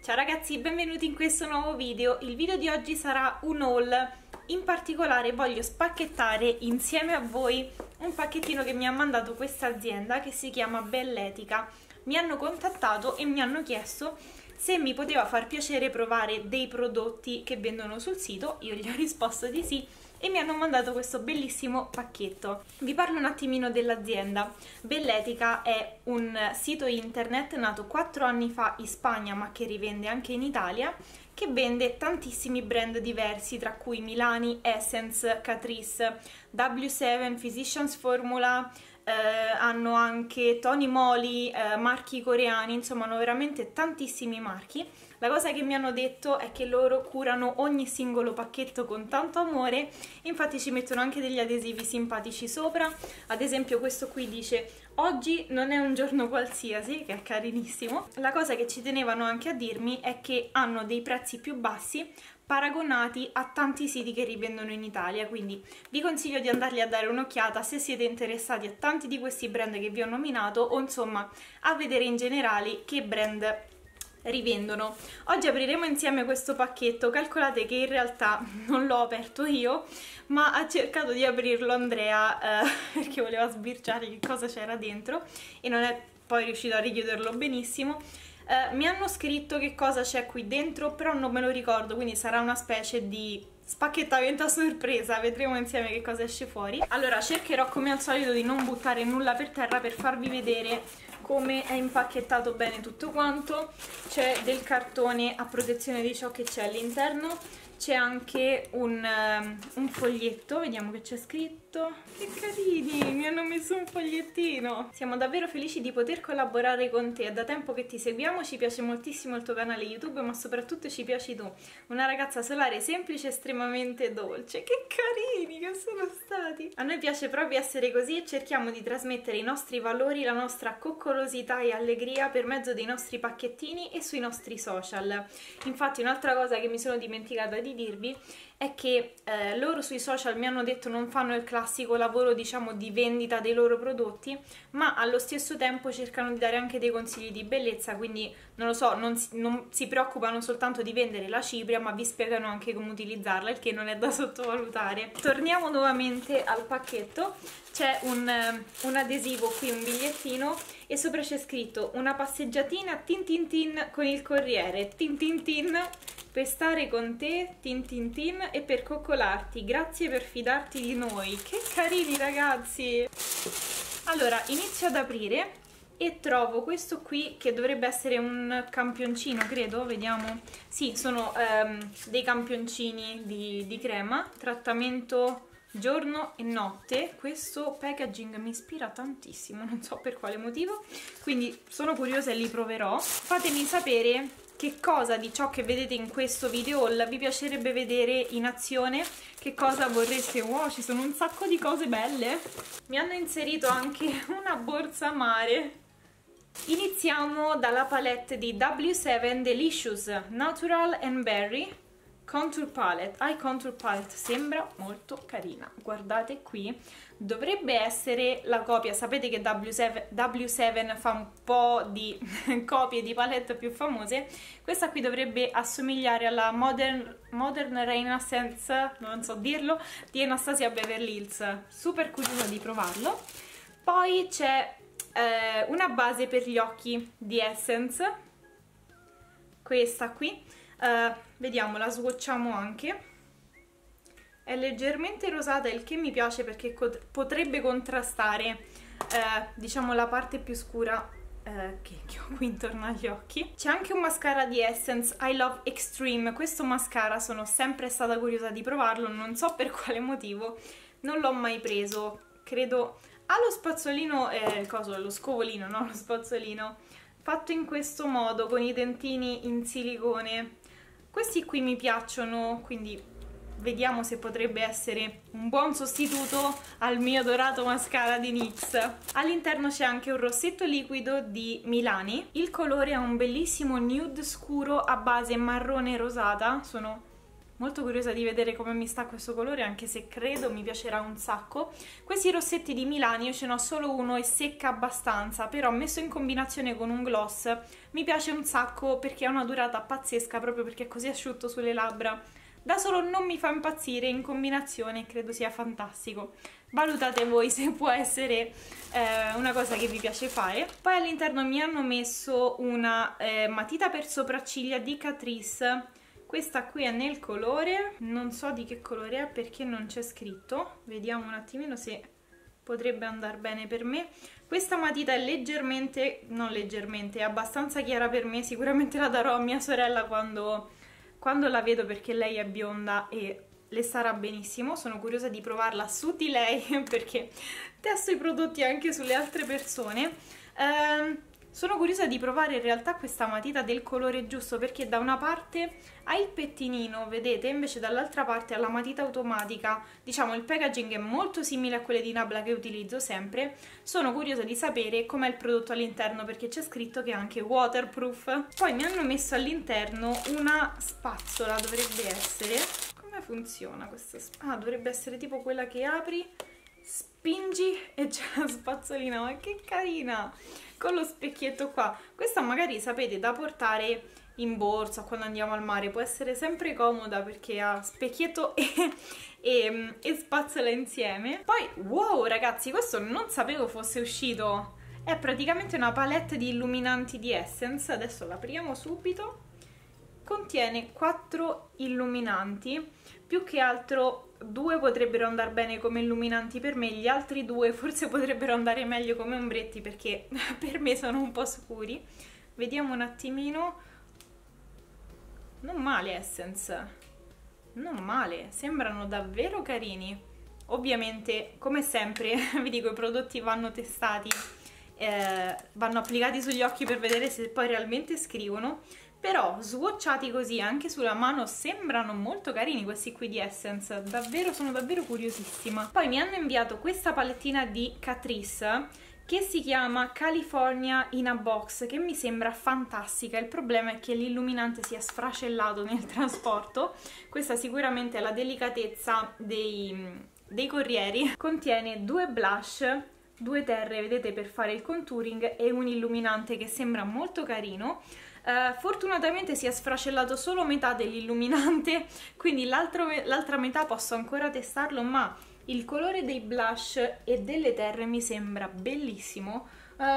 Ciao ragazzi, benvenuti in questo nuovo video. Il video di oggi sarà un haul. In particolare voglio spacchettare insieme a voi un pacchettino che mi ha mandato questa azienda che si chiama Belletica. Mi hanno contattato e mi hanno chiesto se mi poteva far piacere provare dei prodotti che vendono sul sito. Io gli ho risposto di sì e mi hanno mandato questo bellissimo pacchetto. Vi parlo un attimino dell'azienda. Belletica è un sito internet nato 4 anni fa in Spagna, ma che rivende anche in Italia, che vende tantissimi brand diversi, tra cui Milani, Essence, Catrice, W7, Physicians Formula, hanno anche Tony Moly, marchi coreani, insomma hanno veramente tantissimi marchi. La cosa che mi hanno detto è che loro curano ogni singolo pacchetto con tanto amore, infatti ci mettono anche degli adesivi simpatici sopra. Ad esempio questo qui dice "Oggi non è un giorno qualsiasi", che è carinissimo. La cosa che ci tenevano anche a dirmi è che hanno dei prezzi più bassi paragonati a tanti siti che rivendono in Italia, quindi vi consiglio di andarli a dare un'occhiata se siete interessati a tanti di questi brand che vi ho nominato, o insomma a vedere in generale che brand rivendono. Oggi apriremo insieme questo pacchetto. Calcolate che in realtà non l'ho aperto io, ma ha cercato di aprirlo Andrea perché voleva sbirciare che cosa c'era dentro e non è poi riuscito a richiuderlo benissimo. Mi hanno scritto che cosa c'è qui dentro, però non me lo ricordo, quindi sarà una specie di spacchettamento a sorpresa, vedremo insieme che cosa esce fuori. Allora, cercherò come al solito di non buttare nulla per terra per farvi vedere come è impacchettato bene tutto quanto. C'è del cartone a protezione di ciò che c'è all'interno, c'è anche un foglietto, vediamo che c'è scritto. Che carini, mi hanno messo un fogliettino. Siamo davvero felici di poter collaborare con te, è da tempo che ti seguiamo, ci piace moltissimo il tuo canale YouTube, ma soprattutto ci piaci tu, una ragazza solare, semplice, estremamente dolce. Che carini che sono stati! A noi piace proprio essere così e cerchiamo di trasmettere i nostri valori, la nostra coccolosità e allegria per mezzo dei nostri pacchettini e sui nostri social. Infatti un'altra cosa che mi sono dimenticata di dirvi è che loro sui social mi hanno detto non fanno il classico lavoro, diciamo, di vendita dei loro prodotti, ma allo stesso tempo cercano di dare anche dei consigli di bellezza, quindi non lo so, non si preoccupano soltanto di vendere la cipria, ma vi spiegano anche come utilizzarla, il che non è da sottovalutare. Torniamo nuovamente al pacchetto. C'è un adesivo qui, un bigliettino, e sopra c'è scritto "Una passeggiatina tin tin tin con il corriere, tin tin tin, per stare con te, tin tin tin, e per coccolarti, grazie per fidarti di noi". Che carini ragazzi! Allora, inizio ad aprire e trovo questo qui che dovrebbe essere un campioncino, credo, vediamo. Sì, sono dei campioncini di crema, trattamento giorno e notte. Questo packaging mi ispira tantissimo, non so per quale motivo, quindi sono curiosa e li proverò. Fatemi sapere che cosa di ciò che vedete in questo video haul vi piacerebbe vedere in azione, che cosa vorreste. Wow, ci sono un sacco di cose belle. Mi hanno inserito anche una borsa mare. Iniziamo dalla palette di W7 Delicious Natural and Berry Contour Palette. Eye Contour Palette, sembra molto carina. Guardate qui, dovrebbe essere la copia. Sapete che W7 fa un po' di copie di palette più famose. Questa qui dovrebbe assomigliare alla Modern Renaissance, non so dirlo, di Anastasia Beverly Hills. Super curiosa di provarlo. Poi c'è una base per gli occhi di Essence, questa qui. Vediamo, la swatchiamo anche. È leggermente rosata, il che mi piace perché potrebbe contrastare diciamo la parte più scura che ho qui intorno agli occhi. C'è anche un mascara di Essence, I Love Extreme. Questo mascara sono sempre stata curiosa di provarlo, non so per quale motivo, non l'ho mai preso. Credo ha lo spazzolino, lo scovolino, no? Lo spazzolino fatto in questo modo con i dentini in silicone. Questi qui mi piacciono, quindi vediamo se potrebbe essere un buon sostituto al mio dorato mascara di NYX. All'interno c'è anche un rossetto liquido di Milani. Il colore è un bellissimo nude scuro a base marrone rosata. Sono molto curiosa di vedere come mi sta questo colore, anche se credo mi piacerà un sacco. Questi rossetti di Milani io ce n'ho solo uno e secca abbastanza, però messo in combinazione con un gloss mi piace un sacco perché ha una durata pazzesca, proprio perché è così asciutto sulle labbra. Da solo non mi fa impazzire, in combinazione credo sia fantastico. Valutate voi se può essere una cosa che vi piace fare. Poi all'interno mi hanno messo una matita per sopracciglia di Catrice. Questa qui è nel colore, non so di che colore è perché non c'è scritto. Vediamo un attimino se potrebbe andare bene per me. Questa matita è leggermente, non leggermente, è abbastanza chiara per me. Sicuramente la darò a mia sorella quando la vedo, perché lei è bionda e le starà benissimo. Sono curiosa di provarla su di lei perché testo i prodotti anche sulle altre persone. Sono curiosa di provare in realtà questa matita del colore giusto, perché da una parte ha il pettinino, vedete, invece dall'altra parte ha la matita automatica. Diciamo il packaging è molto simile a quelle di Nabla che utilizzo sempre. Sono curiosa di sapere com'è il prodotto all'interno, perché c'è scritto che è anche waterproof. Poi mi hanno messo all'interno una spazzola, dovrebbe essere... Come funziona questa spazzola? Ah, dovrebbe essere tipo quella che apri, spingi e c'è la spazzolina, ma che carina! Con lo specchietto qua. Questa magari sapete da portare in borsa quando andiamo al mare, può essere sempre comoda perché ha specchietto e spazzola insieme. Poi wow ragazzi, questo non sapevo fosse uscito, è praticamente una palette di illuminanti di Essence. Adesso l'apriamo subito. Contiene 4 illuminanti, più che altro 2 potrebbero andare bene come illuminanti per me, gli altri 2 forse potrebbero andare meglio come ombretti perché per me sono un po' scuri. Vediamo un attimino. Non male Essence, non male, sembrano davvero carini. Ovviamente, come sempre, vi dico, i prodotti vanno testati, vanno applicati sugli occhi per vedere se poi realmente scrivono. Però swatchati così anche sulla mano sembrano molto carini questi qui di Essence, davvero, sono davvero curiosissima. Poi mi hanno inviato questa palettina di Catrice che si chiama California in a Box, che mi sembra fantastica. Il problema è che l'illuminante si è sfracellato nel trasporto. Questa sicuramente è la delicatezza dei corrieri. Contiene 2 blush, 2 terre, vedete, per fare il contouring e un illuminante che sembra molto carino. Fortunatamente si è sfracellato solo metà dell'illuminante, quindi l'altra metà posso ancora testarlo, ma il colore dei blush e delle terre mi sembra bellissimo.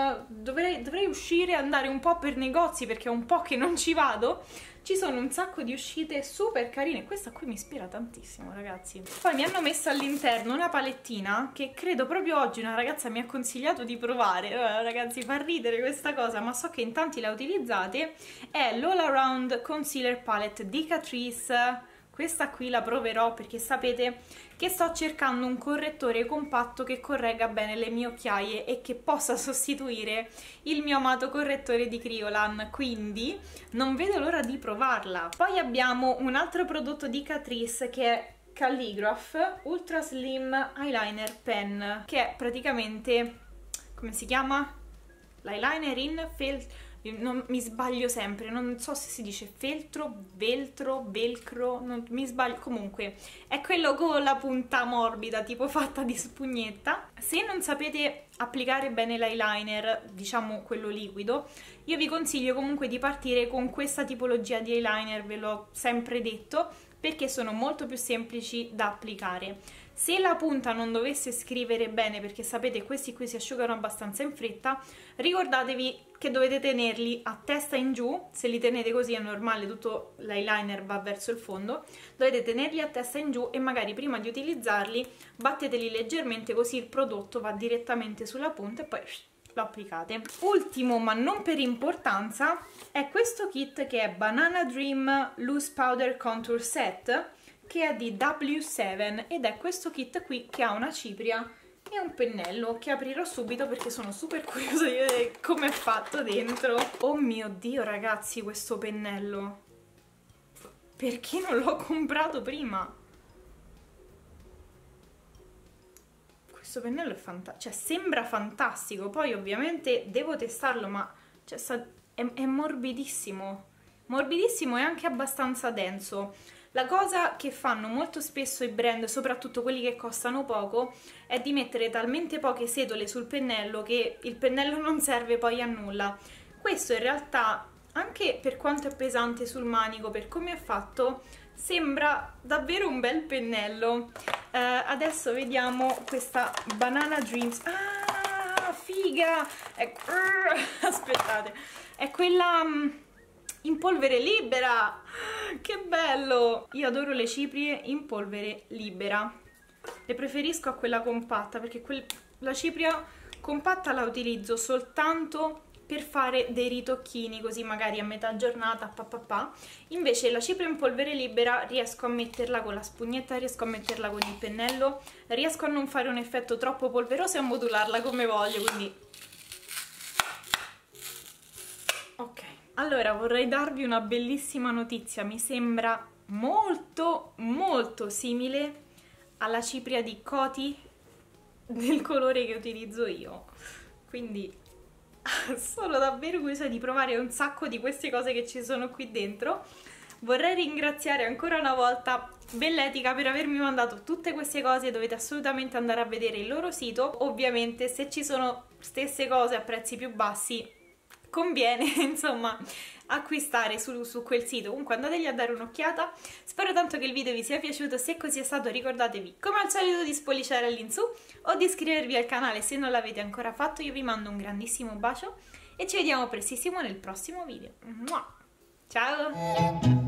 Dovrei uscire, andare un po' per negozi perché è un po' che non ci vado. Ci sono un sacco di uscite super carine, questa qui mi ispira tantissimo ragazzi. Poi mi hanno messo all'interno una palettina che credo proprio oggi una ragazza mi ha consigliato di provare. Ragazzi, fa ridere questa cosa, ma so che in tanti la utilizzate. È l'All Around Concealer Palette di Catrice. Questa qui la proverò perché sapete che sto cercando un correttore compatto che corregga bene le mie occhiaie e che possa sostituire il mio amato correttore di Kryolan, quindi non vedo l'ora di provarla. Poi abbiamo un altro prodotto di Catrice che è Calligraph Ultra Slim Eyeliner Pen, che è praticamente, come si chiama? L'eyeliner in feltro. Non, mi sbaglio sempre, non so se si dice feltro, veltro, velcro, non, mi sbaglio, comunque è quello con la punta morbida, tipo fatta di spugnetta. Se non sapete applicare bene l'eyeliner, diciamo quello liquido, io vi consiglio comunque di partire con questa tipologia di eyeliner, ve l'ho sempre detto, perché sono molto più semplici da applicare. Se la punta non dovesse scrivere bene, perché sapete questi qui si asciugano abbastanza in fretta, ricordatevi che dovete tenerli a testa in giù. Se li tenete così è normale, tutto l'eyeliner va verso il fondo, dovete tenerli a testa in giù e magari prima di utilizzarli batteteli leggermente, così il prodotto va direttamente sulla punta e poi lo applicate. Ultimo ma non per importanza è questo kit che è Banana Dream Loose Powder Contour Set, che è di W7 ed è questo kit qui che ha una cipria e un pennello che aprirò subito perché sono super curiosa di vedere come è fatto dentro. Oh mio Dio ragazzi, questo pennello, perché non l'ho comprato prima? Questo pennello è fantastico, cioè sembra fantastico, poi ovviamente devo testarlo, ma cioè, è morbidissimo, morbidissimo e anche abbastanza denso. La cosa che fanno molto spesso i brand, soprattutto quelli che costano poco, è di mettere talmente poche setole sul pennello che il pennello non serve poi a nulla. Questo in realtà, anche per quanto è pesante sul manico, per come è fatto, sembra davvero un bel pennello. Adesso vediamo questa Banana Dreams. Ah, figa! Aspettate, è quella in polvere libera. Che bello! Io adoro le ciprie in polvere libera. Le preferisco a quella compatta perché la cipria compatta la utilizzo soltanto per fare dei ritocchini, così magari a metà giornata, Invece la cipria in polvere libera riesco a metterla con la spugnetta, riesco a metterla con il pennello, riesco a non fare un effetto troppo polveroso e a modularla come voglio, quindi... Ok, allora vorrei darvi una bellissima notizia, mi sembra molto molto simile alla cipria di Coty del colore che utilizzo io, quindi sono davvero curiosa di provare un sacco di queste cose che ci sono qui dentro. Vorrei ringraziare ancora una volta Belletica per avermi mandato tutte queste cose, dovete assolutamente andare a vedere il loro sito, ovviamente se ci sono stesse cose a prezzi più bassi conviene insomma acquistare su quel sito. Comunque andategli a dare un'occhiata, spero tanto che il video vi sia piaciuto, se così è stato ricordatevi come al solito di spolliciare all'insù o di iscrivervi al canale se non l'avete ancora fatto. Io vi mando un grandissimo bacio e ci vediamo prestissimo nel prossimo video. Ciao!